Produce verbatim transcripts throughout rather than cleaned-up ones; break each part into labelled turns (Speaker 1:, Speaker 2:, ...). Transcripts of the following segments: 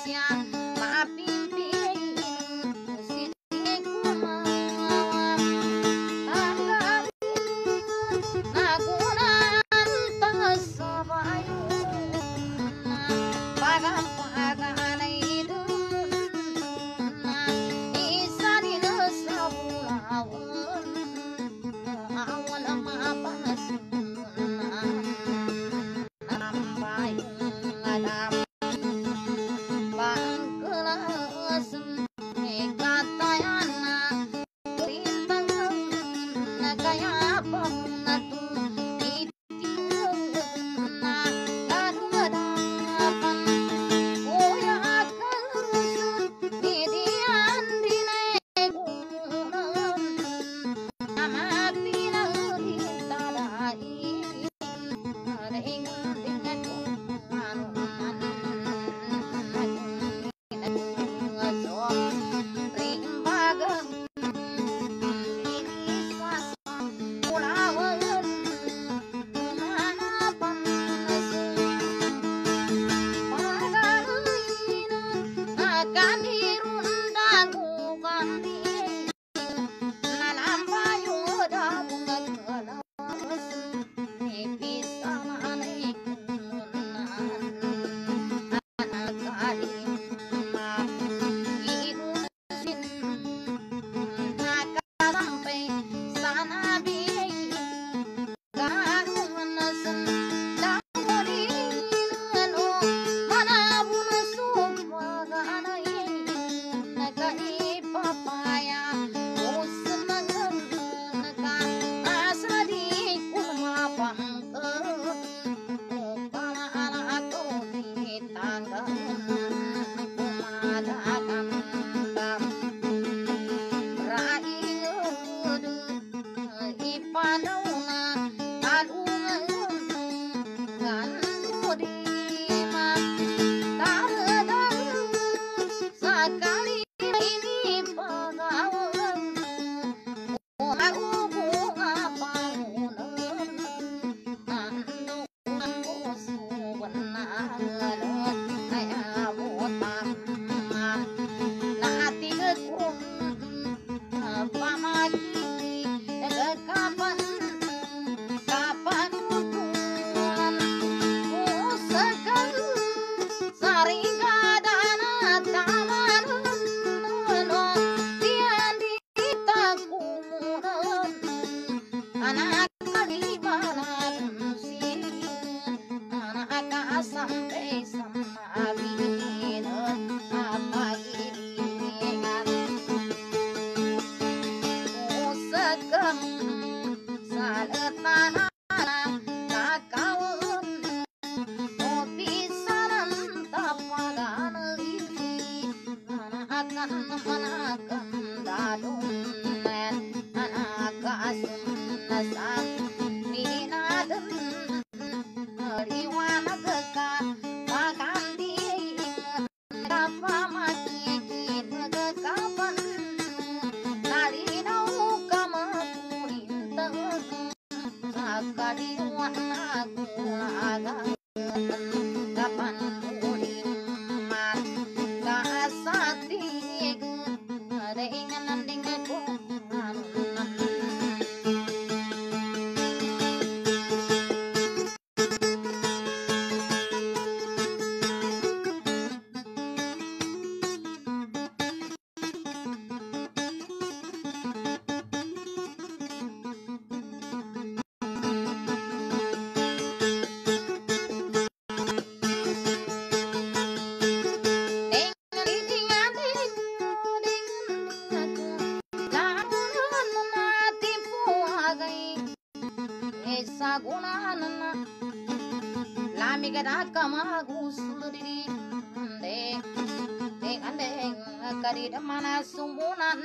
Speaker 1: Mana sumunan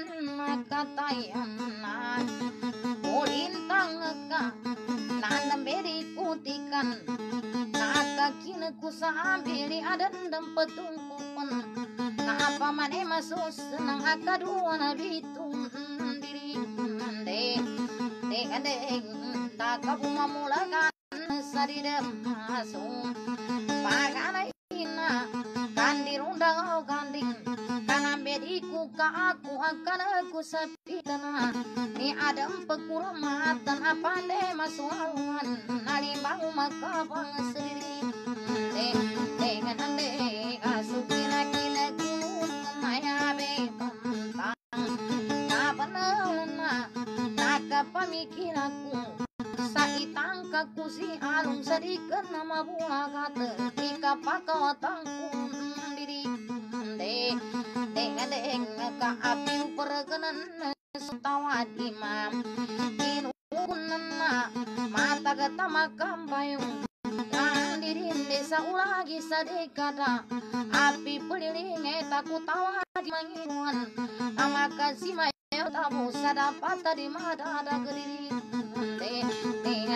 Speaker 1: katayana Molintang ka Nanamberi kutikan Nakakinaku sambili adandam petungkupan Napa mane masus nang akadua na bitung diri Dek Dek dek Takabu mamulakan Saridam masung Paganay na Kandi irundang ganding kana bediku ka aku akan aku sepi tanah ni adam pekurmatan apande masuan nalimbang maka pangsiri de dengan ande asukina kina gunung maya be pantang kapanalna taka pamikiraku saitang kakusi alung sadikan nama bunga kata ika pakawatangku diri de dengan dengan ka api perkenan setawat imam inunna mata kata makam payung kan diri desa ulagi sadekada api peliling takut tawa di manginuan amaka si mayo tamu sadapat tadi mada ada kediri de dengan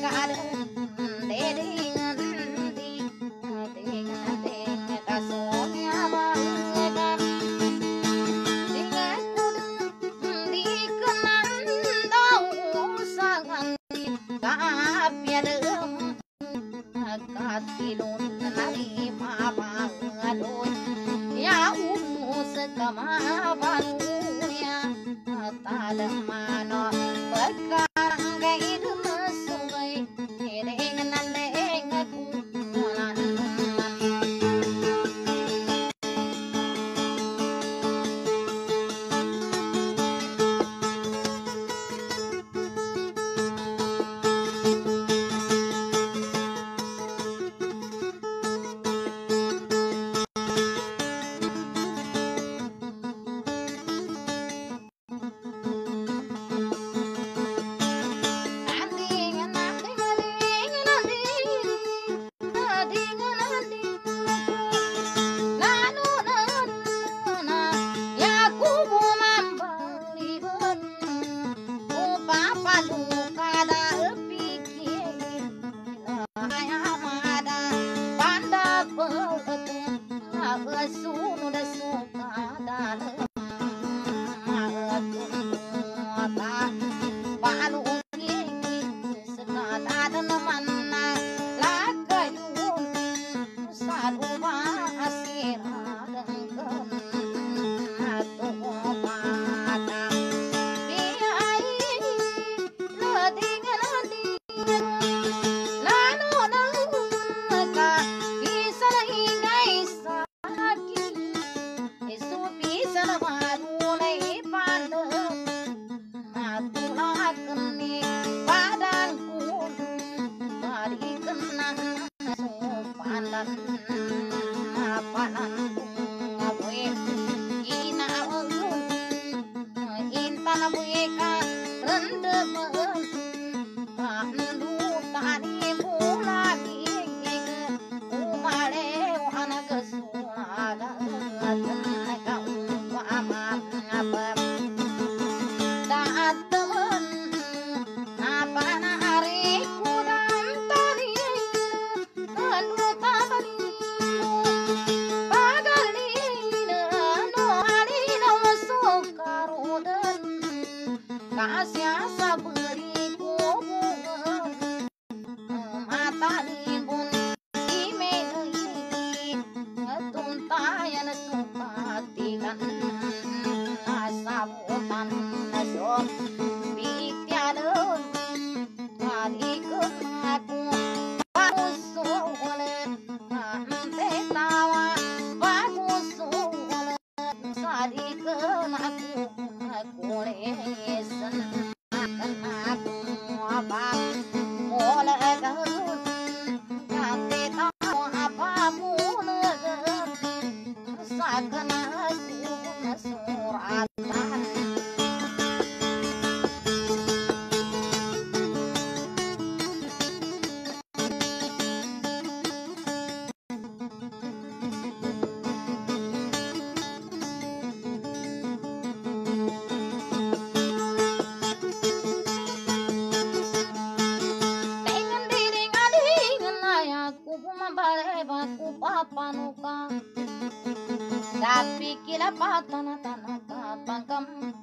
Speaker 1: Tapi kila patana tanah kapangkam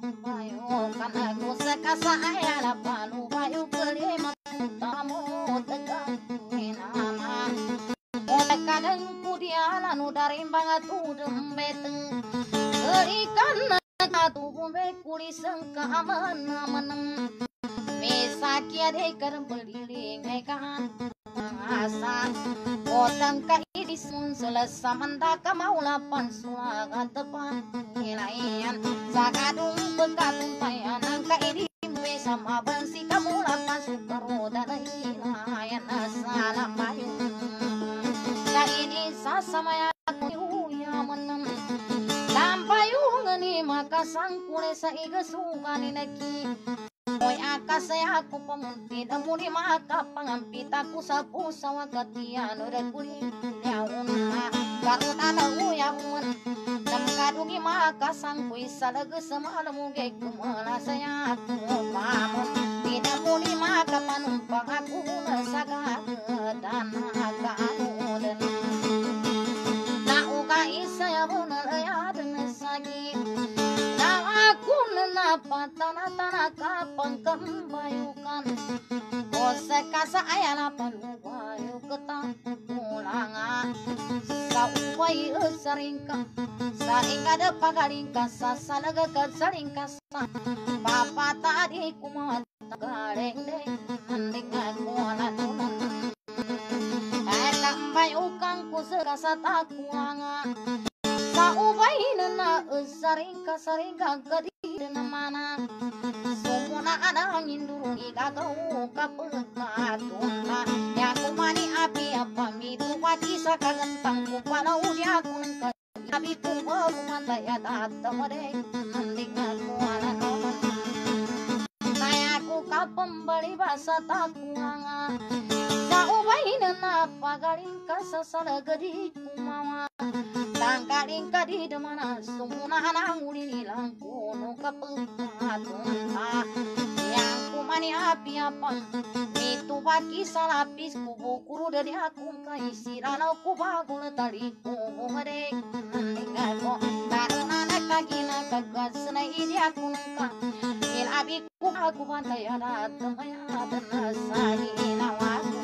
Speaker 1: bayo kana ko sekasa ayala panu bayo kelima tamu tegang nama kadang kudiala nu dari bangatu dembeteng ikan katu bumbe kuli sengka mana menem mesakia de karem beliling kan asa otang ka idisun selesa mandaka maulapan sulaga tepan hilayan sakadung bekatun payanang ka idi sama bansi kamu lapan sukaro dan hilayan asala mayu ka ini sasamaya ku ya menem lampayung ni maka sangkule sa igesukan neki Moy akasaya aku pemunti damuni maka pangampit aku sa pusa wakatian udah kuli yaun karut ana uyaun dam kadungi maka sangkui salaga semalam ge kumala saya aku pamun tidak muni maka panumpang aku nasagadan kanudan nauka isa bener ya dan sagi na aku nenapa tanah-tanah kapang kembayukan kose kasa ayana panubayu ketang mulanga sa uway saringka saringka de pagaringka sa salaga ka saringka sa papa tadi kumat gareng deng andingan muala tunan enak bayukang ku serasa takuanga sa ubay na saringka saringka gadi na mana sumuna anang indurung igagaw kapagkatuna ya kumani api apa mitu pati sa kagantang kupalaw ya kunang kabi kumagumanda ya tatamade andingan muala tunan pembali basa takuanga sa ubay na pagaling ka sa salagadi kumawa tangkaling ka di damana sumuna na uli nilang kuno kapagkatunta yang kumani api apang mitu baki sa lapis kubukuru dari akong kaisiranaw kubagul tali kumumare nandigan mo karena nakagina kagas na idi akong ka ilabi ko ako bantay at tumaya at nasahi inawaku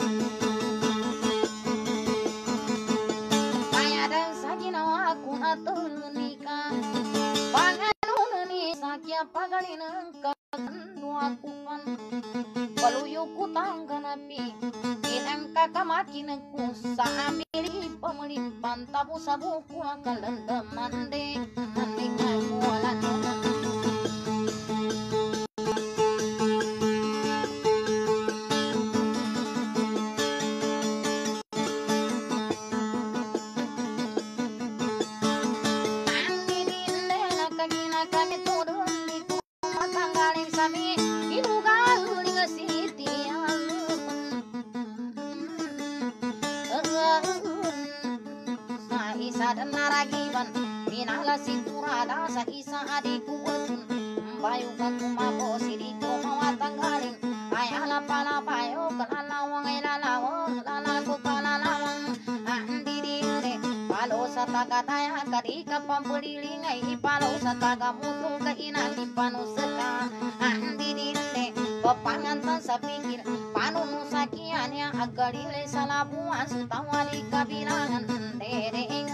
Speaker 1: kaya dan sa ginawa ko na tulunika panganon ni sakya pagalinang kakandwa kupan paluyo ko tangganapi ilang kakamakin ko sa amili pamalipan tabo sa buko ang kalandaman de nandigan mo wala naman dan naragiban minala sinturada sa isa adikku betun bayu kumabo sidiko mawatang galing ayala pala bayo kalalawang ilalawang lalago kalalawang andidire palo sa tagataya kadika pampeliling ay ipalo sa tagamuto ka inang ipanusaka andidire papangantan sa pikir panuno sa kianya agarile sa labuan sa tawali kabilangan dereng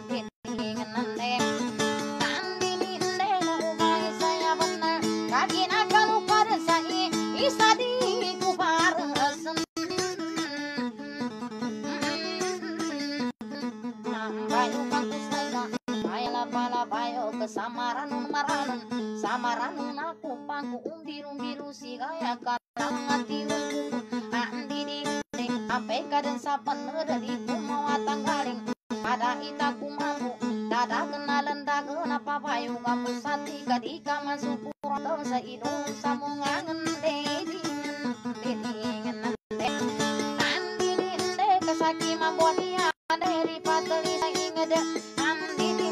Speaker 1: kesamaran maranon samaran aku pangku umbiru-biru si gaya kalang hati wungku andi di ape kaden sapan dari kumawatang galing ada ita kumamu dada kenalan dagen apa payu kamu sati kadika masuk kurang sa idung samungangen dedingen dedingen andi di kesaki mambonia dari pateli sa ingede andi di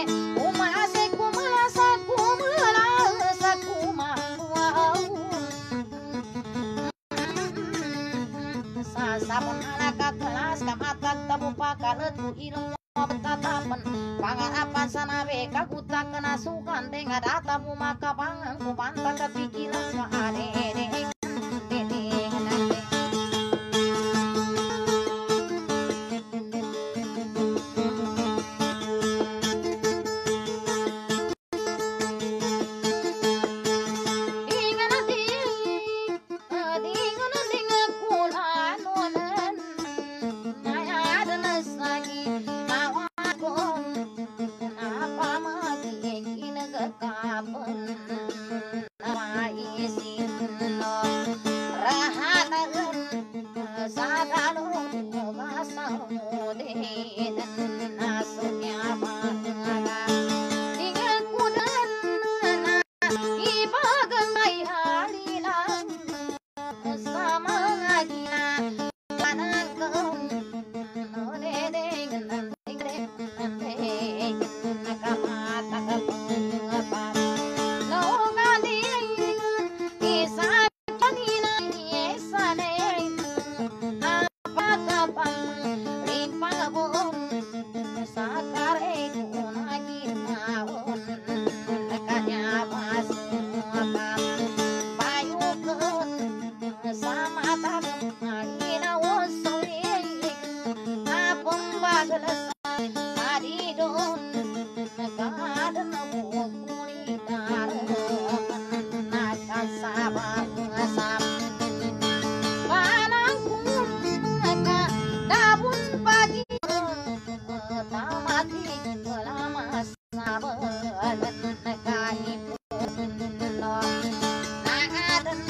Speaker 1: sabon anak kelas kamatag tabu pakalet ku ilmu betatapan pangarapan sanabe kagutak kenasukan dengan datamu maka pangan ku pantang kepikiran ka ade ade mata ina wosoy apong bagalas adidon nagadan mo kulitar nakasabang asap panang ka dabun pagi tamati lama sabalan nakahipon nagadan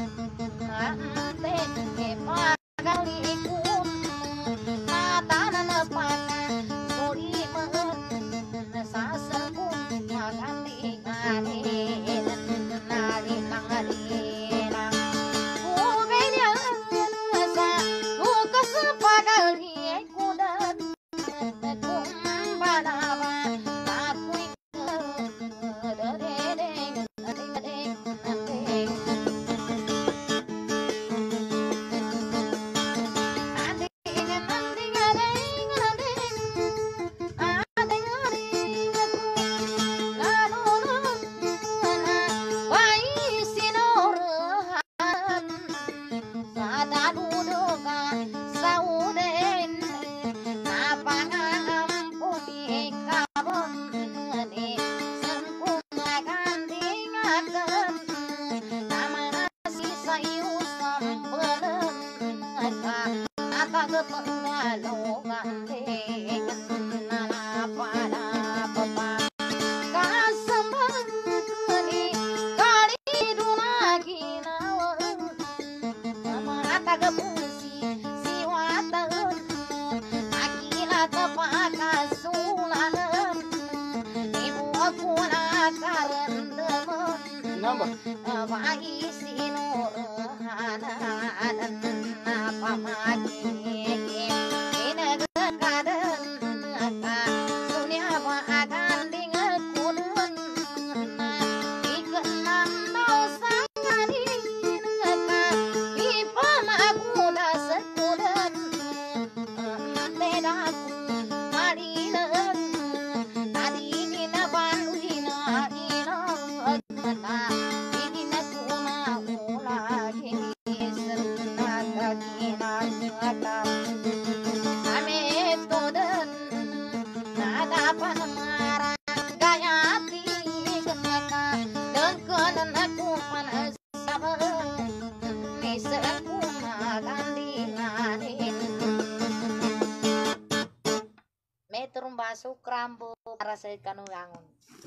Speaker 1: ante pagalikun mata na pana suri man sasakun magandi ngani nari nangalina ubenya sa lukas pagali kudan kumbalawa akui dereng dereng dereng Metrum basuk rambu para saya kanu wangun.